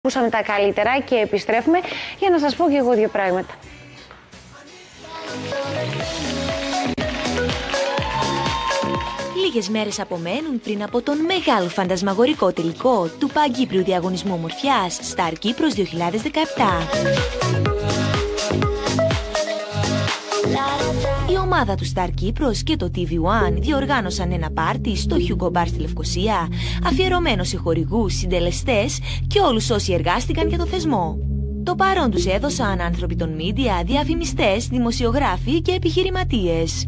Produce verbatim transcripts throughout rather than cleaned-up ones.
Ακούσαμε τα καλύτερα και επιστρέφουμε για να σας πω και εγώ δύο πράγματα. Λίγες μέρες απομένουν πριν από τον μεγάλο φαντασμαγορικό τελικό του Παγκύπριου Διαγωνισμού Ομορφιάς Star Κύπρος δύο χιλιάδες δεκαεπτά. Η ομάδα του Star Κύπρος και το τι βι One διοργάνωσαν ένα πάρτι στο Hugo Bar στη Λευκοσία, αφιερωμένο σε χορηγούς, συντελεστές και όλους όσοι εργάστηκαν για το θεσμό. Το παρόν τους έδωσαν άνθρωποι των media, διαφημιστές, δημοσιογράφοι και επιχειρηματίες.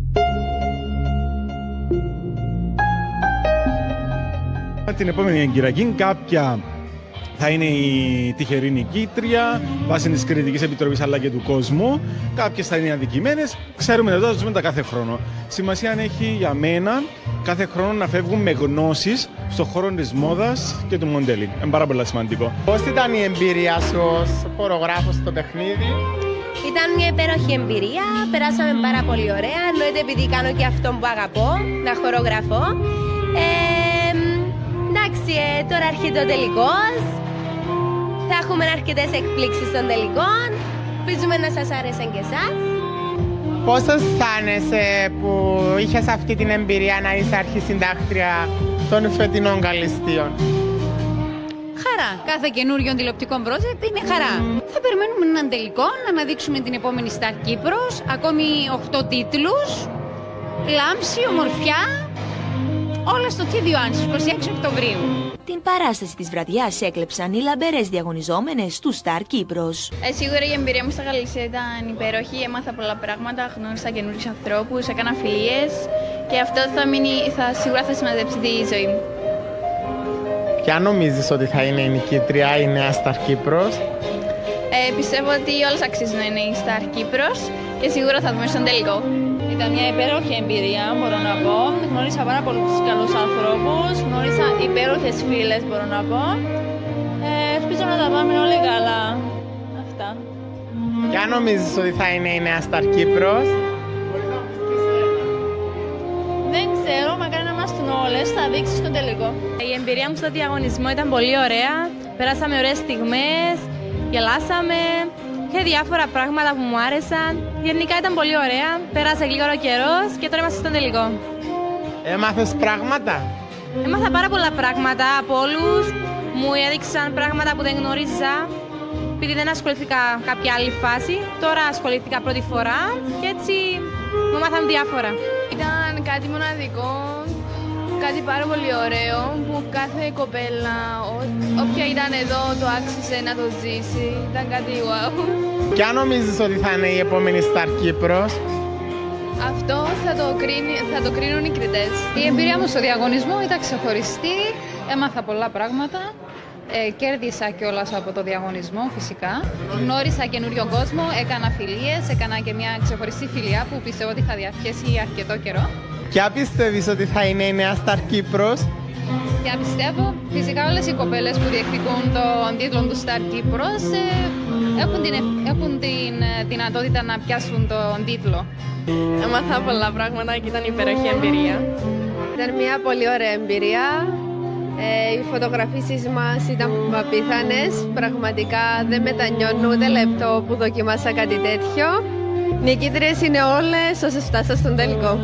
Την επόμενη Κυριακή κάποια θα είναι η τυχερή νικήτρια βάσει της κριτικής επιτροπής αλλά και του κόσμου. Κάποιες θα είναι αδικημένες. Ξέρουμε εδώ, θα ζούμε τα κάθε χρόνο. Σημασία έχει για μένα κάθε χρόνο να φεύγουν με γνώσεις στον χώρο της μόδας και του μοντέλινγκ. Είναι πάρα πολύ σημαντικό. Πώς ήταν η εμπειρία σου ως χορογράφος στο παιχνίδι? Ήταν μια υπέροχη εμπειρία. Περάσαμε πάρα πολύ ωραία. Εννοείται επειδή κάνω και αυτό που αγαπώ, να χορογραφώ. Ε, εντάξει, ε, τώρα έρχεται ο τελικός. Θα έχουμε αρκετές εκπλήξεις των τελικών. Ελπίζουμε να σας άρεσαν και εσάς. Πώς αισθάνεσαι που είχες αυτή την εμπειρία να είσαι αρχισυντάκτρια των φετινών Καλυστείων? Χαρά. Κάθε καινούριο τηλεοπτικό project είναι χαρά. Θα περιμένουμε έναν τελικό, να αναδείξουμε την επόμενη Star Κύπρος. Ακόμη οκτώ τίτλους. Λάμψη, ομορφιά. Όλα στο τι βι One στις είκοσι έξι Οκτωβρίου. Την παράσταση της βραδιάς έκλεψαν οι λαμπερές διαγωνιζόμενες του Star Κύπρος. Ε, σίγουρα η εμπειρία μου στα Γαλλισία ήταν υπέροχη. Έμαθα πολλά πράγματα, γνώρισα καινούριους ανθρώπους, έκανα φιλίες και αυτό θα, μείνει, θα σίγουρα θα σημαδέψει τη ζωή μου. Ποια νομίζεις ότι θα είναι η νικήτρια, η νέα Star Κύπρος? Ε, πιστεύω ότι όλες αξίζουν να είναι η Star Κύπρος και σίγουρα θα δούμε στον τελικό. Ήταν μια υπέροχη εμπειρία, μπορώ να πω. Γνώρισα πάρα πολλούς καλούς ανθρώπους, γνώρισα υπέροχες φίλες, μπορώ να πω. Ε, ελπίζω να τα πάμε όλοι καλά. Αυτά. Ποια νομίζεις ότι θα είναι η νέα Star Κύπρος? Δεν ξέρω, μακάρι να μάθουν όλες, θα δείξει στο τελικό. Η εμπειρία μου στο διαγωνισμό ήταν πολύ ωραία. Περάσαμε ωραίες στιγμές, γελάσαμε. Και διάφορα πράγματα που μου άρεσαν. Γενικά ήταν πολύ ωραία. Πέρασε λίγο καιρός και τώρα είμαστε στον τελικό. Έμαθες πράγματα? Έμαθα πάρα πολλά πράγματα από όλους. Μου έδειξαν πράγματα που δεν γνώριζα. Επειδή δεν ασχολήθηκα κάποια άλλη φάση. Τώρα ασχολήθηκα πρώτη φορά και έτσι μου μάθαν διάφορα. Ήταν κάτι μοναδικό. Κάτι πάρα πολύ ωραίο που κάθε κοπέλα, ό, όποια ήταν εδώ, το άξιζε να το ζήσει. Ήταν κάτι wow. Ποια νομίζεις ότι θα είναι η επόμενη Star Κύπρος? Αυτό θα το, κρίνει, θα το κρίνουν οι κριτές. Η εμπειρία μου στο διαγωνισμό ήταν ξεχωριστή. Έμαθα πολλά πράγματα. Ε, κέρδισα κιόλας από το διαγωνισμό φυσικά. Γνώρισα καινούριο κόσμο, έκανα φιλίες, έκανα και μια ξεχωριστή φιλία που πιστεύω ότι θα διαρκέσει αρκετό καιρό. Ποια πιστεύεις ότι θα είναι η νέα Star Κύπρος? Ποια πιστεύω, φυσικά όλες οι κοπέλες που διεκδικούν τον τίτλο του Star Κύπρος ε, έχουν, την, έχουν την δυνατότητα να πιάσουν τον τίτλο. Έμαθα πολλά πράγματα και ήταν υπέροχη εμπειρία. Ήταν μια πολύ ωραία εμπειρία. Ε, οι φωτογραφίσεις μας ήταν απίθανες. Πραγματικά δεν μετανιώνω ούτε λεπτό που δοκιμάσα κάτι τέτοιο. Νικήτριες είναι όλες όσες φτάσαν στον τελικό.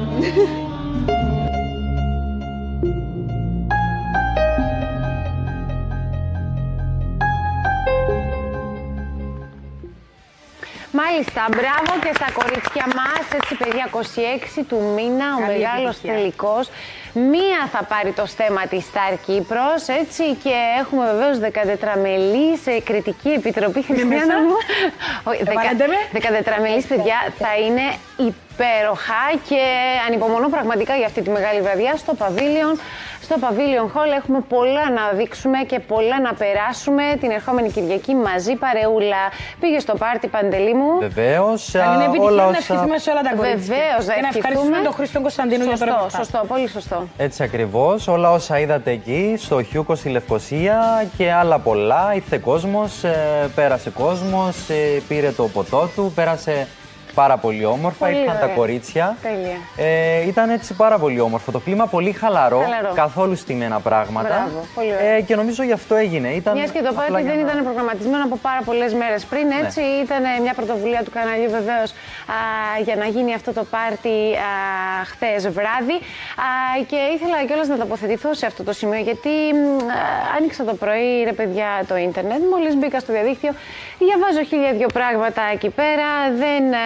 Μάλιστα, μπράβο και στα κορίτσια μας, έτσι παιδιά, είκοσι έξι του μήνα, ο Καλή μεγάλος επιτυχία. τελικός. Μία θα πάρει το στέμμα της Star Κύπρος, έτσι, και έχουμε βεβαίως δεκατετραμελή σε κριτική επιτροπή. Χριστιανά μου. Δεκατετραμελής, παιδιά, θα είναι υπέροχα και ανυπομονώ πραγματικά για αυτή τη μεγάλη βραδιά στο Pavilion. Στο Pavilion Hall έχουμε πολλά να δείξουμε και πολλά να περάσουμε την ερχόμενη Κυριακή μαζί, παρεούλα. Πήγε στο πάρτι, Παντελή μου. Βεβαίως. Καλή επιτυχία, να ευχηθούμε σε όλα τα κορίτσια. Βεβαίως, και να ευχαριστούμε τον Χρήστο Κωνσταντίνου για το Σωστό, ρεπορτάζ. σωστό, πολύ σωστό. Έτσι ακριβώς. Όλα όσα είδατε εκεί, στο Χιούκο στη Λευκοσία και άλλα πολλά. Ήρθε κόσμος, ε, πέρασε κόσμος, ε, πήρε το ποτό του, πέρασε πάρα πολύ όμορφα, πολύ ήρθαν ωραία. τα κορίτσια. Τέλεια. Ε, ήταν έτσι πάρα πολύ όμορφο. Το κλίμα πολύ χαλαρό, χαλαρό. καθόλου στημένα πράγματα. Μπράβο, πολύ ωραία. Ε, και νομίζω γι' αυτό έγινε. Ήταν Μιας και το πάρτι δεν να... ήταν προγραμματισμένο από πάρα πολλές μέρες πριν, έτσι. Ναι. Ήταν μια πρωτοβουλία του καναλιού βεβαίως για να γίνει αυτό το πάρτι χθες βράδυ. Α, και ήθελα κιόλας να τοποθετηθώ σε αυτό το σημείο, γιατί α, άνοιξα το πρωί, ρε παιδιά, το ίντερνετ. Μόλις μπήκα στο διαδίκτυο, διαβάζω χίλια δυο πράγματα εκεί πέρα. Δεν α,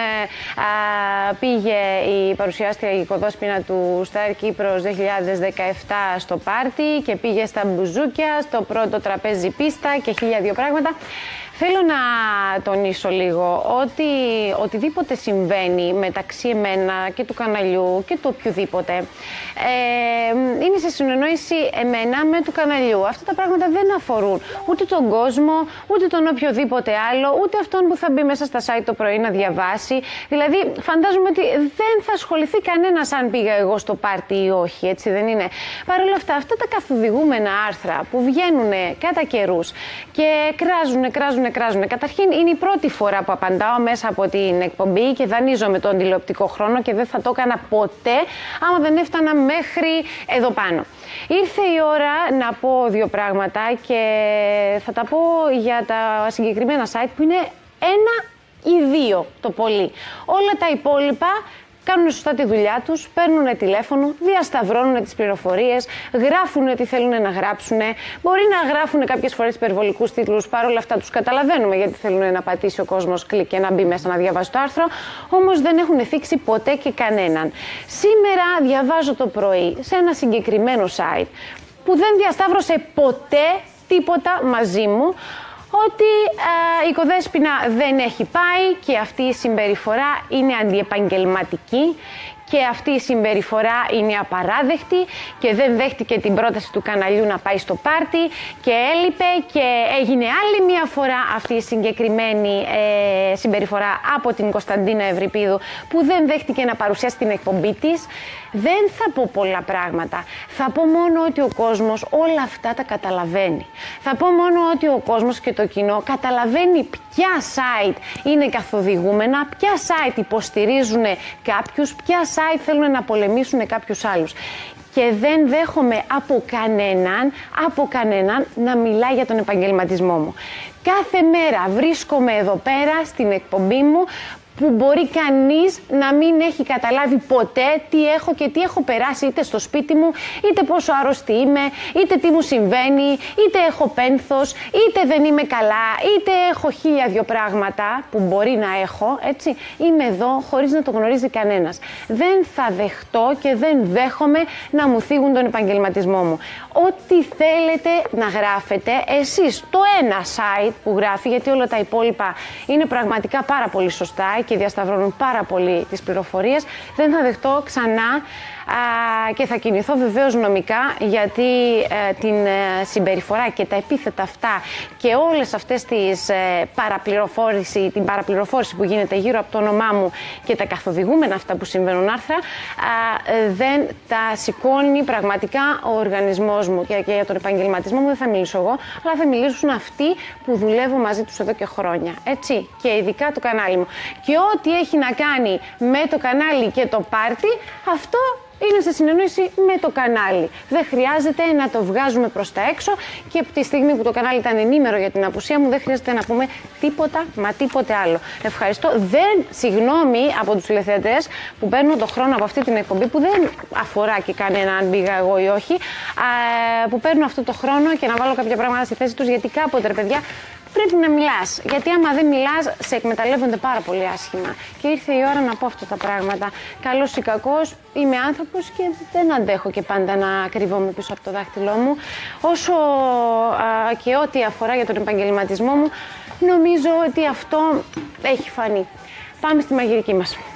πήγε η παρουσιάστρια η οικοδόσπινα του Star Κύπρος δύο χιλιάδες δεκαεπτά στο πάρτι και πήγε στα μπουζούκια, στο πρώτο τραπέζι πίστα και χίλια δυο πράγματα. Θέλω να τονίσω λίγο ότι οτιδήποτε συμβαίνει μεταξύ εμένα και του καναλιού και του οποιοδήποτε ε, είναι σε συνεννόηση εμένα με του καναλιού. Αυτά τα πράγματα δεν αφορούν ούτε τον κόσμο, ούτε τον οποιοδήποτε άλλο, ούτε αυτόν που θα μπει μέσα στα site το πρωί να διαβάσει. Δηλαδή, φαντάζομαι ότι δεν θα ασχοληθεί κανένας αν πήγα εγώ στο πάρτι ή όχι, έτσι δεν είναι? Παρ' όλα αυτά, αυτά τα καθοδηγούμενα άρθρα που βγαίνουν κατά καιρούς και κράζουν, κράζουν, κράζουν. Καταρχήν, είναι η πρώτη φορά που απαντάω μέσα από την εκπομπή και δανείζομαι τον τηλεοπτικό χρόνο και δεν θα το έκανα ποτέ άμα δεν έφτανα μέχρι εδώ πάνω. Ήρθε η ώρα να πω δύο πράγματα και θα τα πω για τα συγκεκριμένα site που είναι ένα ή δύο το πολύ. Όλα τα υπόλοιπα κάνουν σωστά τη δουλειά τους, παίρνουν τηλέφωνο, διασταυρώνουν τις πληροφορίες, γράφουν ό,τι θέλουν να γράψουν. Μπορεί να γράφουν κάποιες φορές υπερβολικούς τίτλους, παρόλα αυτά τους καταλαβαίνουμε γιατί θέλουν να πατήσει ο κόσμος κλικ και να μπει μέσα να διαβάσει το άρθρο, όμως δεν έχουν θίξει ποτέ και κανέναν. Σήμερα διαβάζω το πρωί σε ένα συγκεκριμένο site που δεν διασταύρωσε ποτέ τίποτα μαζί μου, ότι α, η οικοδέσποινα δεν έχει πάει και αυτή η συμπεριφορά είναι αντιεπαγγελματική και αυτή η συμπεριφορά είναι απαράδεκτη και δεν δέχτηκε την πρόταση του καναλιού να πάει στο πάρτι και έλειπε και έγινε άλλη μια φορά αυτή η συγκεκριμένη ε, συμπεριφορά από την Κωνσταντίνα Ευρυπίδου που δεν δέχτηκε να παρουσιάσει την εκπομπή της. Δεν θα πω πολλά πράγματα. Θα πω μόνο ότι ο κόσμος όλα αυτά τα καταλαβαίνει. Θα πω μόνο ότι ο κόσμος και το κοινό καταλαβαίνει ποια site είναι καθοδηγούμενα, ποια site υποστηρίζουν κάποιους, ποια site θέλουν να πολεμήσουν κάποιους άλλους. Και δεν δέχομαι από κανέναν, από κανέναν να μιλάει για τον επαγγελματισμό μου. Κάθε μέρα βρίσκομαι εδώ πέρα στην εκπομπή μου που μπορεί κανείς να μην έχει καταλάβει ποτέ τι έχω και τι έχω περάσει είτε στο σπίτι μου, είτε πόσο άρρωστη είμαι, είτε τι μου συμβαίνει, είτε έχω πένθος, είτε δεν είμαι καλά, είτε έχω χίλια δυο πράγματα που μπορεί να έχω, έτσι. Είμαι εδώ χωρίς να το γνωρίζει κανένας. Δεν θα δεχτώ και δεν δέχομαι να μου θίγουν τον επαγγελματισμό μου. Ό,τι θέλετε να γράφετε εσείς, το ένα site που γράφει, γιατί όλα τα υπόλοιπα είναι πραγματικά πάρα πολύ σωστά και διασταυρώνουν πάρα πολύ τις πληροφορίες, δεν θα δεχτώ ξανά α, και θα κινηθώ βεβαίως νομικά, γιατί ε, την ε, συμπεριφορά και τα επίθετα αυτά και όλες αυτές τις ε, παραπληροφόρηση, την παραπληροφόρηση που γίνεται γύρω από το όνομά μου και τα καθοδηγούμενα αυτά που συμβαίνουν άρθρα, α, ε, δεν τα σηκώνει πραγματικά ο οργανισμός μου. Και, και για τον επαγγελματισμό μου δεν θα μιλήσω εγώ, αλλά θα μιλήσουν αυτοί που δουλεύω μαζί τους εδώ και χρόνια. Έτσι, και ειδικά το κανάλι μου. Και ό,τι έχει να κάνει με το κανάλι και το πάρτι, αυτό είναι σε συνεννόηση με το κανάλι. Δεν χρειάζεται να το βγάζουμε προς τα έξω και από τη στιγμή που το κανάλι ήταν ενήμερο για την απουσία μου, δεν χρειάζεται να πούμε τίποτα, μα τίποτε άλλο. Ευχαριστώ. Δεν, συγγνώμη από τους τηλεθεατές που παίρνω το χρόνο από αυτή την εκπομπή, που δεν αφορά και κανένα αν πήγα εγώ ή όχι, α, που παίρνω αυτό το χρόνο και να βάλω κάποια πράγματα στη θέση τους, γιατί κάποτε, ρε παιδιά, πρέπει να μιλάς. Γιατί άμα δεν μιλάς, σε εκμεταλλεύονται πάρα πολύ άσχημα. Και ήρθε η ώρα να πω αυτά τα πράγματα. Καλός ή κακός, είμαι άνθρωπος και δεν αντέχω και πάντα να κρυβόμαι πίσω από το δάχτυλό μου. Όσο α, και ό,τι αφορά για τον επαγγελματισμό μου, νομίζω ότι αυτό έχει φανεί. Πάμε στη μαγειρική μας.